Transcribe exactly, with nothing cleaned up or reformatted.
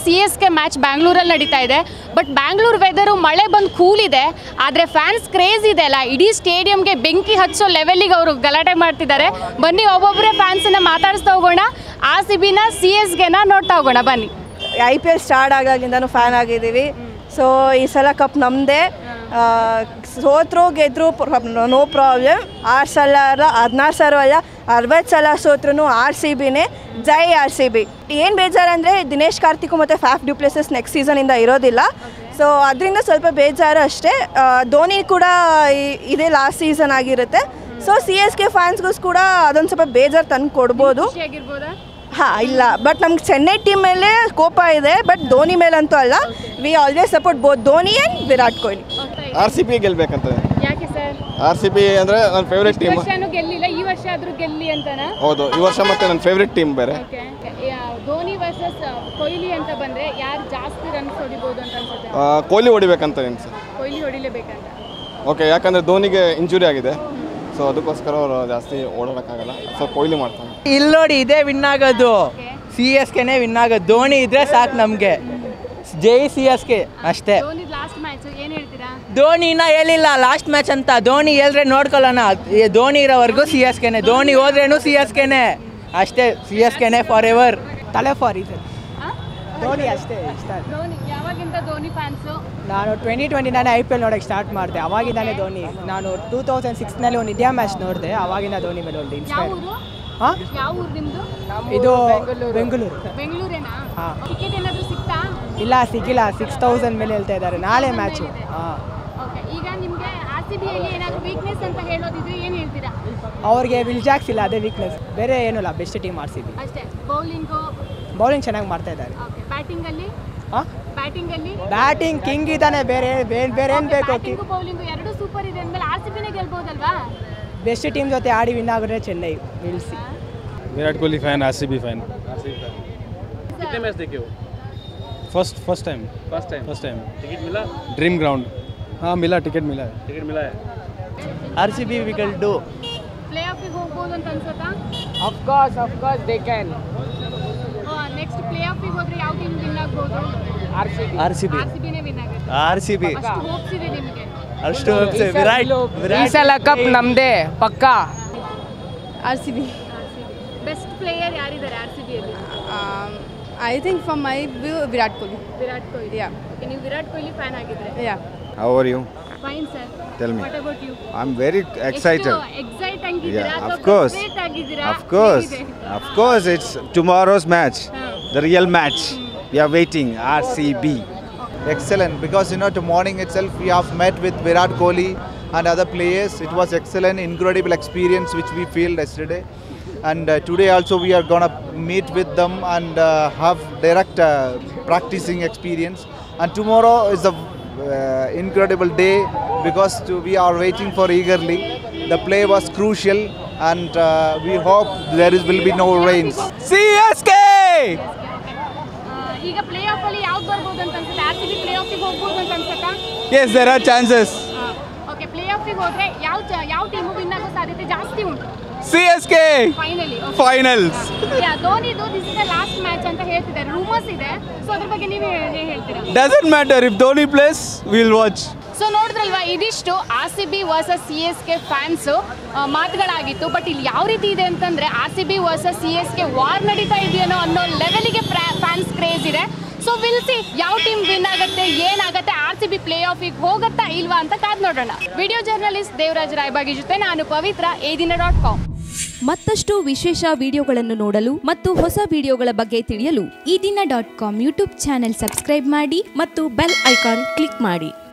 C S K match ಬ್ಯಾಂಗ್ಳೂರಲ್ಲಿ ನಡೀತಾ ಇದೆ. ಬಟ್ ಬ್ಯಾಂಗ್ಳೂರ್ ವೆದರು ಮಳೆ ಬಂದು ಕೂಲ್ ಇದೆ, ಆದರೆ ಫ್ಯಾನ್ಸ್ ಕ್ರೇಜ್ ಇದೆ ಅಲ್ಲ, ಇಡೀ ಸ್ಟೇಡಿಯಂಗೆ ಬೆಂಕಿ ಹಚ್ಚೋ ಲೆವೆಲಿಗೆ ಅವರು ಗಲಾಟೆ ಮಾಡ್ತಿದ್ದಾರೆ. ಬನ್ನಿ ಒಬ್ಬೊಬ್ಬರೇ ಫ್ಯಾನ್ಸನ್ನು ಮಾತಾಡಿಸ್ತಾ ಹೋಗೋಣ. ಆರ್ ಸಿ ಬಿನ ಸಿ ಎಸ್ ಗೆನ ನೋಡ್ತಾ ಹೋಗೋಣ ಬನ್ನಿ. ಐ ಪಿ ಎಲ್ ಸ್ಟಾರ್ಟ್ ಆಗಾಗಿಂದನೂ ಫ್ಯಾನ್ ಆಗಿದ್ದೀವಿ. ಸೊ ಈ ಸಲ ಕಪ್ ನಮ್ಮದೇ. ಸೋತ್ರು ಗೆದ್ರು ನೋ ಪ್ರಾಬ್ಲಮ್. ಆರು ಸಲ ಅಲ್ಲ, ಹದಿನಾರು ಸಲ ಅಲ್ಲ, ಅರವತ್ತು ಸಲ ಸೋತ್ರು ಆರ್ ಸಿ ಬಿನೇ. ಜೈ ಆರ್ ಸಿ ಬಿ. ಏನು ಬೇಜಾರಂದರೆ ದಿನೇಶ್ ಕಾರ್ತಿಕ್ ಮತ್ತು ಫ್ಯಾಫ್ ಡ್ಯೂ ಪ್ಲೇಸಸ್ ನೆಕ್ಸ್ಟ್ ಸೀಸನಿಂದ ಇರೋದಿಲ್ಲ. ಸೊ ಅದರಿಂದ ಸ್ವಲ್ಪ ಬೇಜಾರು ಅಷ್ಟೇ. ಧೋನಿ ಕೂಡ ಇದೇ ಲಾಸ್ಟ್ ಸೀಸನ್ ಆಗಿರುತ್ತೆ. ಸೊ ಸಿ ಎಸ್ ಕೆ ಫ್ಯಾನ್ಸ್ಗೂ ಕೂಡ ಅದೊಂದು ಸ್ವಲ್ಪ ಬೇಜಾರು ತಂದು ಕೊಡ್ಬೋದು. ಹಾಂ ಇಲ್ಲ, ಬಟ್ ನಮ್ಗೆ ಚೆನ್ನೈ ಟೀಮ್ ಮೇಲೆ ಕೋಪ ಇದೆ, ಬಟ್ ಧೋನಿ ಮೇಲಂತೂ ಅಲ್ಲ. We always support both Dhoni and Virat Kohli. R C B ಗೆಲ್ಬೇಕಂತ. ಯಾಕೆ ಸರ್? ಆರ್ ಸಿ ಬಿ ಅಂದರೆ ನನ್ನ ಫೇವ್ರೆಟ್ ಟೀಮ್. ಗೆಲ್ಲಿಲ್ಲ, ಈ ವರ್ಷ ಆದರೂ ಗೆಲ್ಲಿ ಅಂತನಾ? ಹೌದು, ಈ ವರ್ಷ ಮತ್ತೆ ನನ್ನ ಫೇವ್ರೆಟ್ ಟೀಮ್ ಬೇರೆ. ಧೋನಿ ವರ್ಸಸ್ ಕೊಹ್ಲಿ ಅಂತ ಬಂದರೆ ಯಾರು ಜಾಸ್ತಿ ರನ್ಸ್ ಹೊಡಿಬೋದು ಅಂತ ಅನ್ಸುತ್ತೆ? ಕೊಹ್ಲಿ ಹೊಡಿಬೇಕಂತ ಏನು ಸರ್? ಕೊಹ್ಲಿ ಹೊಡಿಲೇಬೇಕಂತ. ಓಕೆ, ಯಾಕಂದರೆ ಧೋನಿಗೆ ಇಂಜುರಿ ಆಗಿದೆ, ಸೊ ಅದಕ್ಕೋಸ್ಕರ ಅವರು ಜಾಸ್ತಿ ಓಡೋಕ್ಕಾಗಲ್ಲ. ಸೊ ಕೊಹ್ಲಿ ಮಾಡ್ತಾನೆ. ಇಲ್ಲಿ ನೋಡಿ, ಇದೇ ವಿನ್ ಆಗೋದು. ಸಿ ಎಸ್ ಕೆನೇ ವಿನ್ ಆಗೋದು. ಧೋನಿ ಇದ್ರೆ ಸಾಕು ನಮಗೆ. ಜೈ ಸಿ ಎಸ್ ಕೆ ಅಷ್ಟೇ. ಧೋನಿನ ಹೇಳಿಲ್ಲ ಲಾಸ್ಟ್ ಮ್ಯಾಚ್ ಅಂತ. ಧೋನಿ ಹೇಳಿದ್ರೆ ನೋಡ್ಕೊಳ್ಳೋಣ. ಧೋನಿ ಇರೋವರೆಗೂ ಸಿ ಎಸ್ ಕೆನೇ. ಧೋನಿ ಹೋದ್ರೇನು ಸಿ ಎಸ್ ಕೆನೇ ಅಷ್ಟೇ. ಸಿ ಎಸ್ ಕೆನೇ ಫಾರ್ ಎವರ್. ತಲೆ ಫಾರ್ ಇದೆ ಧೋನಿ ಅಷ್ಟೇ. ಇಷ್ಟ ನಾನು ಟ್ವೆಂಟಿ ಟ್ವೆಂಟಿ ನಾನೇ ಐ ಪಿ ಎಲ್ ನೋಡೋಕ್ಕೆ ಸ್ಟಾರ್ಟ್ ಮಾಡಿದೆ. ಅವಾಗಿಂದಾನೇ ಧೋನಿ. ನಾನು ಟೂ ತೌಸಂಡ್ ಸಿಕ್ಸ್ನಲ್ಲಿ ಒಂದು ಇಂಡಿಯಾ ಮ್ಯಾಚ್ ನೋಡಿದೆ. ಅವಾಗಿಂದ ಧೋನಿ ಮೇಲೆ ಒಂದು ಇನ್ಸ್ಪೈರ್. ಹಾಂ, ಇದು ಬೆಂಗಳೂರು. ಹಾಂ, ಇಲ್ಲ ಸಿಕ್ಕಿಲ್ಲ. ಸಿಕ್ಸ್ ತೌಸಂಡ್ ಮೇಲೆ ಹೇಳ್ತಾ ಇದ್ದಾರೆ. ನಾಳೆ ಮ್ಯಾಚು. ಹಾಂ, ಅವ್ರಿಗೆ ವಿಲ್ ಜಾಕ್ಸ್ ಇಲ್ಲ, ಅದೇ ವೀಕ್ನೆಸ್. ಬೇರೆ ಏನೂ ಇಲ್ಲ. Best team R C B. Bowling ಚೆನ್ನಾಗಿ ಮಾಡ್ತಾ ಇದ್ದಾರೆ. ಹಾಂ, ಬ್ಯಾಟಿಂಗ್ ಕಿಂಗ್ ಇದ್ದಾನೆ. ಬೇರೆ ಬೇರೆ ಏನು ಬೇಕು? ಬೆಸ್ಟ್ ಟೀಮ್ ಜೊತೆ ಆಡಿ ವಿನ್ ಆಗಿದ್ರೆ ಚೆನ್ನೈ ನಿಲ್ಲಿಸಿ. Virat Kohli fan, RCB fan. कितने मैच देखे हो? First first time first time first time ticket मिला? Dream ground. हाँ मिला, टिकट मिला है. टिकट मिला है. RCB we will do. Playoff ಗೆ ಹೋಗಬಹುದು ಅಂತ ಅನ್ಸುತ್ತಾ? Of course of course they can. Next playoff ಗೆ ಹೋದ್ರೆ ಯಾವ ಟೀಮ್ ವಿನ್ ಆಗಬಹುದು? ಆರ್ಸಿಬಿ. ಆರ್ಸಿಬಿ ಆರ್ಸಿಬಿ ನೇ ವಿನ್ ಆಗುತ್ತೆ. ಆರ್ಸಿಬಿ ಅಷ್ಟು ಹೋಪ್ಸ್ ಇದೆ ನಿಮಗೆ? ಅಷ್ಟು ಹೋಪ್ಸ್. ವಿರಾಟ್ ಈ ಸಲ ಕಪ್ ನಮ್ಮದೇ ಪಕ್ಕಾ. ಆರ್ಸಿಬಿ. ಬೆಸ್ಟ್ ಪ್ಲೇಯರ್ ಯಾರಿದ್ದಾರೆ ಆರ್ ಸಿ ಬಿಯಲ್ಲಿ? I think for my view Virat Kohli. Virat Kohli. Yeah. Okay, ನೀವು ವಿರಾಟ್ ಕೊಹ್ಲಿ ಫ್ಯಾನ್ ಆಗಿದ್ರೆ? Yeah. How are you? Fine sir. Tell me. What about you? I'm very excited. Excite ಆಗಿದ್ದೀರಾ? Yeah, of course. Of course. Of course, it's tomorrow's match. The real match. We are waiting. R C B. Excellent, because you know, to morning itself we have met with Virat Kohli and other players. It was excellent, incredible experience which we feel yesterday. And uh, today also we are gonna meet with them and uh, have direct uh, practicing experience. And tomorrow is a uh, incredible day because to, we are waiting for eagerly. The play was crucial and uh, we hope there is will be no rains. C S K. ಈಗ playoff ಅಲ್ಲಿ ಯಾವ್ದು ಬರ್ಬೋದು ಅಂತ ಅನ್ಸುತ್ತೆ? R C B playoff ಗೆ ಹೋಗಬಹುದು ಅಂತ ಅನ್ಸುತ್ತಾ? Yes, there are chances. Okay, playoff ಗೆ ಹೋದ್ರೆ ಯಾವ ಯಾವ ಟೀಮ್ ವಿನ್ ಆಗೋ ಸಾಧ್ಯತೆ ಜಾಸ್ತಿ ಉಂಟು? C S K finally. Finals. Yeah, ಧೋನಿದು this is the last match ಅಂತ ಹೇಳ್ತಿದ್ದಾರೆ, ರೂಮರ್ಸ್ ಇದೆ. ಸೊ ಅದ್ರ ಬಗ್ಗೆ ನೀವು ಏನು ಹೇಳ್ತೀರಾ? Doesn't matter if Dhoni plays, we will watch. So ನೋಡಿದ್ರಲ್ವಾ, ಇದಿಷ್ಟು R C B versus C S K fans ಮಾತುಗಳಾಗಿತ್ತು. ಬಟ್ ಇಲ್ಲಿ ಯಾವ ರೀತಿ ಇದೆ ಅಂತಂದರೆ, R C B versus C S K war ನಡೀತಾ ಇದೆಯೋ ಅನ್ನೋ ಲೆವೆಲಿಗೆ ಫ್ಯಾನ್ಸ್ ಕ್ರೇಜ್ ಇದೆ. ಸೊ ವಿಲ್ ಸಿ ಯಾವ ಟೀಮ್ ವಿನ್ ಆಗುತ್ತೆ, ಏನಾಗುತ್ತೆ, ಆರ್ ಸಿ ಬಿ ಪ್ಲೇ ಆಫಿಗೆ ಹೋಗುತ್ತಾ ಇಲ್ವಾ ಅಂತ ಕಾದ್ ನೋಡೋಣ. ವಿಡಿಯೋ ಜರ್ನಲಿಸ್ಟ್ ದೇವರಾಜ್ ರಾಯಬಾಗಿ ಜೊತೆ ನಾನು ಪವಿತ್ರ, ಎ ದಿನ ಡಾಟ್ ಕಾಮ್. ಮತ್ತಷ್ಟು ವಿಶೇಷ ವಿಡಿಯೋಗಳನ್ನು ನೋಡಲು ಮತ್ತು ಹೊಸ ವಿಡಿಯೋಗಳ ಬಗ್ಗೆ ತಿಳಿಯಲು ಈ ದಿನ dot com YouTube channel subscribe ಮಾಡಿ ಮತ್ತು ಬೆಲ್ ಐಕಾನ್ ಕ್ಲಿಕ್ ಮಾಡಿ.